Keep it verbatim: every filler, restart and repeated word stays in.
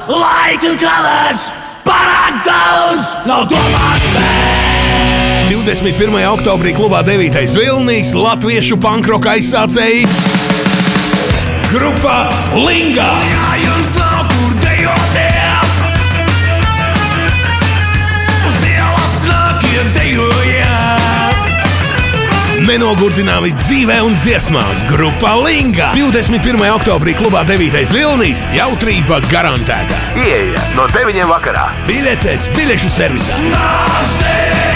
Laiku kalēts, pārāk daudz, nav domāt vēl. divdesmit pirmajā oktobrī klubā devītais Vilnīs latviešu pankroka aizsācēji grupa Linga. Jā, jums nav kur dejotiem, uz ielas nākiem dejojam. Nenogurdināmi dzīvē un dziesmās grupa Linga. divdesmit pirmajā oktobrī klubā devītais Vilnīs jautrība garantēta. Ieeja no deviņiem vakarā. Biļetes biļešu servisā. Nāc,